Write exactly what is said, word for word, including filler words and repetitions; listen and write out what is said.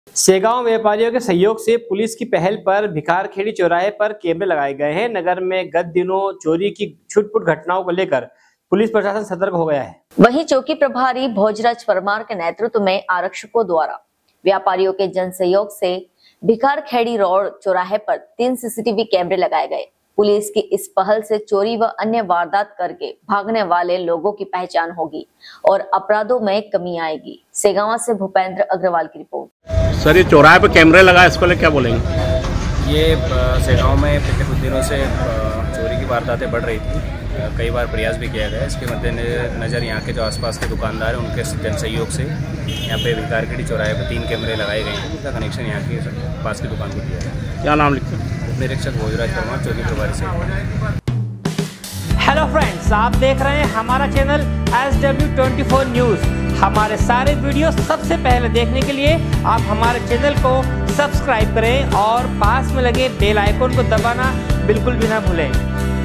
सेगांव व्यापारियों के सहयोग से पुलिस की पहल पर भिखारखेड़ी चौराहे पर कैमरे लगाए गए हैं। नगर में गत दिनों चोरी की छुटपुट घटनाओं को लेकर पुलिस प्रशासन सतर्क हो गया है। वहीं चौकी प्रभारी भोजराज परमार के नेतृत्व में आरक्षकों द्वारा व्यापारियों के जन सहयोग से भिखारखेड़ी रोड चौराहे पर तीन सीसीटीवी कैमरे लगाए गए। पुलिस की इस पहल से चोरी व अन्य वारदात करके भागने वाले लोगों की पहचान होगी और अपराधों में कमी आएगी। सेगांव से भूपेंद्र अग्रवाल की रिपोर्ट। सर, ये चौराहे पे कैमरे लगा, इस पर क्या बोलेंगे? ये सेगांव में पिछले कुछ दिनों से चोरी की वारदातें बढ़ रही थी। कई बार प्रयास भी किया गया। इसके मद्देनजर यहाँ के जो आसपास के दुकानदार हैं उनके जन सहयोग से यहाँ पे भिखारखेड़ी चौराहे पर तीन कैमरे लगाए गए हैं। इसका कनेक्शन यहाँ की पास की दुकान को दिया है। क्या नाम लिखते हैं? निरीक्षक भोजराज परमार, चौकी प्रभारी से। हेलो फ्रेंड्स, आप देख रहे हैं हमारा channel S W twenty four news. हमारे सारे वीडियो सबसे पहले देखने के लिए आप हमारे चैनल को सब्सक्राइब करें और पास में लगे बेल आइकन को दबाना बिल्कुल भी ना भूलें।